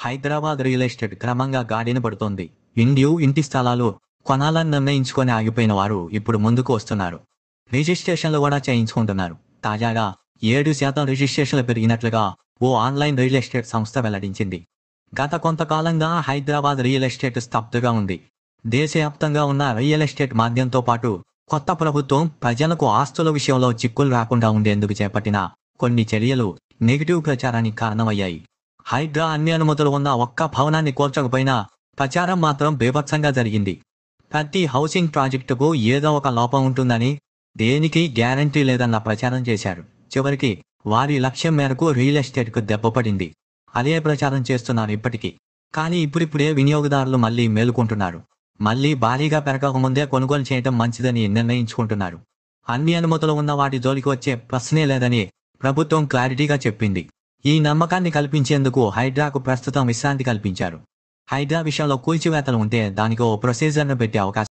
Hyderabad real estate క్రమంగా గాడిన పడుతోంది. ఇంటి స్థలాలు కొనాలని నిర్ణయించుకొని ఆగిపోయిన వారు ఇప్పుడు ముందుకు వస్తున్నారు. రిజిస్ట్రేషన్లు కూడా చేయించుకుంటున్నారు. తాజాగా 7% రిజిస్ట్రేషన్లు పెరిగినట్లుగా ఓ ఆన్లైన్ రియల్ ఎస్టేట్ సంస్థ వెల్లడించింది. గత కొంతకాలంగా హైదరాబాద్ రియల్ ఎస్టేట్ స్తబ్దుగా ఉంది. దేశవ్యాప్తంగా ఉన్న రియల్ ఎస్టేట్ మాధ్యంతో పాటు కొత్త ప్రభుత్వం ప్రజలకు ఆస్తుల విషయంలో చిక్కులు రాకుండా ఉండేందుకు చేపట్టిన కొన్ని చర్యలు నెగిటివ్ ప్రచారానికి కారణమయ్యాయి. హైడ్రా అన్ని అనుమతులు ఉన్న ఒక్క భవనాన్ని కూల్చకపోయినా ప్రచారం మాత్రం బీభత్సంగా జరిగింది. ప్రతి హౌసింగ్ ప్రాజెక్టుకు ఏదో ఒక లోపం ఉంటుందని, దేనికి గ్యారంటీ లేదన్న ప్రచారం చేశారు. చివరికి వారి లక్ష్యం మేరకు రియల్ ఎస్టేట్కు దెబ్బపడింది. అదే ప్రచారం చేస్తున్నారు ఇప్పటికీ. కానీ ఇప్పుడిప్పుడే వినియోగదారులు మళ్లీ మేలుకుంటున్నారు. మళ్లీ భారీగా పెరగకముందే కొనుగోలు చేయడం మంచిదని నిర్ణయించుకుంటున్నారు. అన్ని అనుమతులు ఉన్న వాటి జోలికి వచ్చే ప్రశ్నే లేదని ప్రభుత్వం క్లారిటీగా చెప్పింది. ఈ నమ్మకాన్ని కల్పించేందుకు హైడ్రాకు ప్రస్తుతం విశ్రాంతి కల్పించారు. హైడ్రా విషయంలో కూల్చివేతలు ఉంటే దానికి ఓ ప్రొసీజర్ను పెట్టే అవకాశం